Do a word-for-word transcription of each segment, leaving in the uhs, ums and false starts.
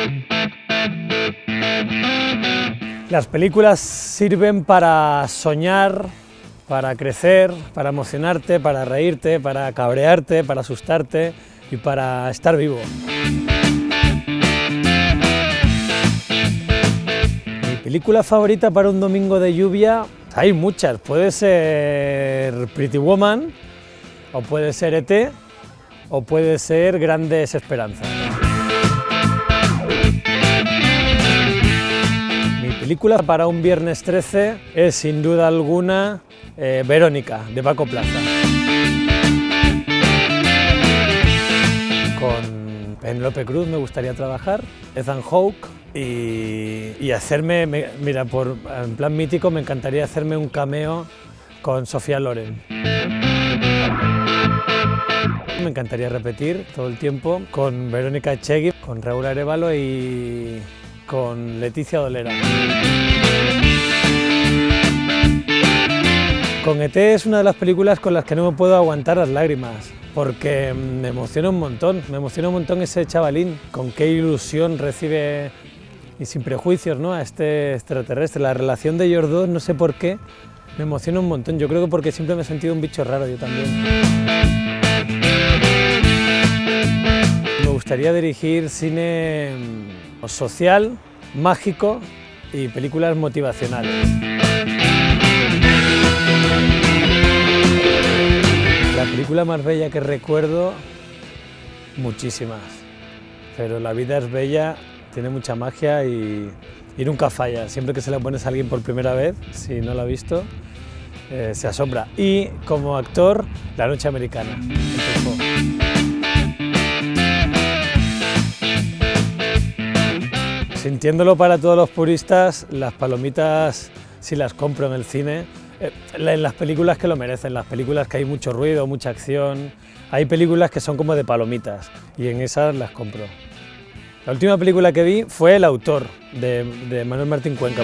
Las películas sirven para soñar, para crecer, para emocionarte, para reírte, para cabrearte, para asustarte y para estar vivo. Mi película favorita para un domingo de lluvia, hay muchas, puede ser Pretty Woman, o puede ser E T, o puede ser Grandes Esperanzas. Mi película para un viernes trece es sin duda alguna eh, Verónica, de Paco Plaza. Con Penélope Cruz me gustaría trabajar, Ethan Hawke, y, y hacerme, me, mira, por, en plan mítico me encantaría hacerme un cameo con Sofía Loren. Me encantaría repetir todo el tiempo con Verónica Echegui, con Raúl Arévalo y con Leticia Dolera. Con E T es una de las películas con las que no me puedo aguantar las lágrimas, porque me emociona un montón, me emociona un montón ese chavalín, con qué ilusión recibe, y sin prejuicios, ¿no?, a este extraterrestre. La relación de ellos dos, no sé por qué, me emociona un montón. Yo creo que porque siempre me he sentido un bicho raro yo también. Me gustaría dirigir cine social, mágico y películas motivacionales. La película más bella que recuerdo, muchísimas, pero La vida es bella, tiene mucha magia y, y nunca falla. Siempre que se la pones a alguien por primera vez, si no la ha visto, eh, se asombra. Y como actor, La noche americana. Sintiéndolo para todos los puristas, las palomitas sí las compro en el cine, eh, en las películas que lo merecen, las películas que hay mucho ruido, mucha acción. Hay películas que son como de palomitas y en esas las compro. La última película que vi fue El autor, de, de Manuel Martín Cuenca.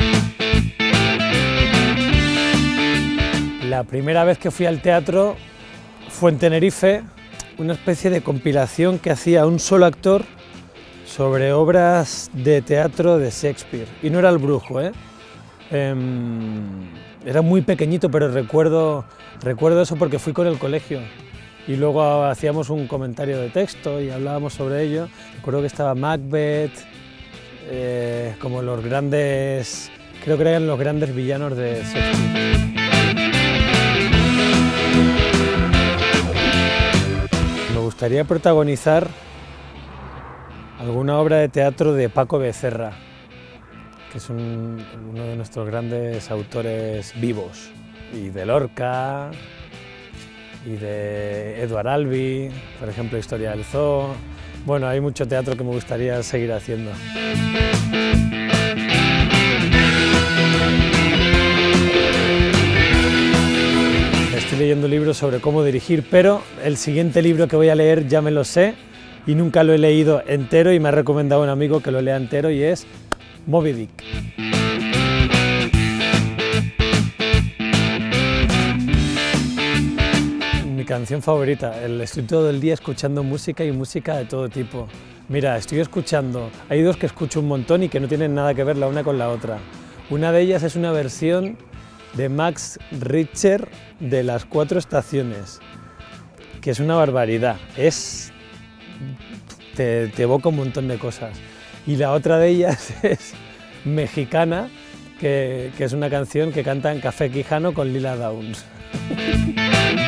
La primera vez que fui al teatro fue en Tenerife, una especie de compilación que hacía un solo actor sobre obras de teatro de Shakespeare. Y no era El brujo, ¿eh? Eh, era muy pequeñito, pero recuerdo, recuerdo eso porque fui con el colegio. Y luego hacíamos un comentario de texto y hablábamos sobre ello. Recuerdo que estaba Macbeth, eh, como los grandes, creo que eran los grandes villanos de Shakespeare. Me gustaría protagonizar alguna obra de teatro de Paco Becerra, que es un, uno de nuestros grandes autores vivos, y de Lorca, y de Edward Albee, por ejemplo, Historia del Zoo. Bueno, hay mucho teatro que me gustaría seguir haciendo. Estoy leyendo libros sobre cómo dirigir, pero el siguiente libro que voy a leer ya me lo sé y nunca lo he leído entero y me ha recomendado un amigo que lo lea entero y es Moby Dick. Mi canción favorita, el estoy todo el día escuchando música y música de todo tipo. Mira, estoy escuchando, hay dos que escucho un montón y que no tienen nada que ver la una con la otra. Una de ellas es una versión de Max Richter de Las Cuatro Estaciones, que es una barbaridad, es, te, te evoca un montón de cosas. Y la otra de ellas es Mexicana, que, que es una canción que canta en Café Quijano con Lila Downs.